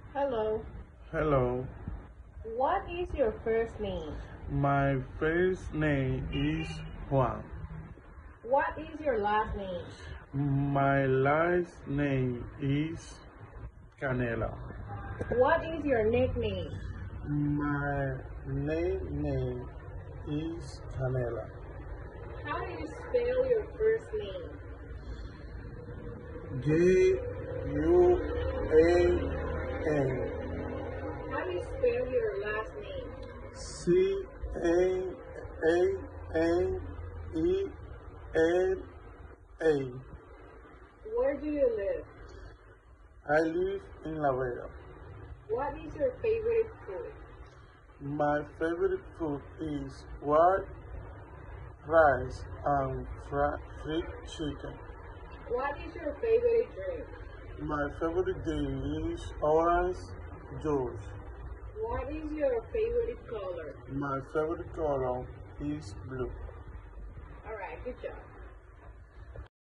Hello. Hello, What is your first name? my first name is Juan. What is your last name? My last name is Canela. What is your nickname? My name is Canela. How do you spell your first name? Juan. How do you spell your last name? Canela. Where do you live? I live in La Vega. What is your favorite food? My favorite food is white rice and fried chicken. What is your favorite drink? My favorite drink is orange juice. What is your favorite color? My favorite color is blue. Alright, good job.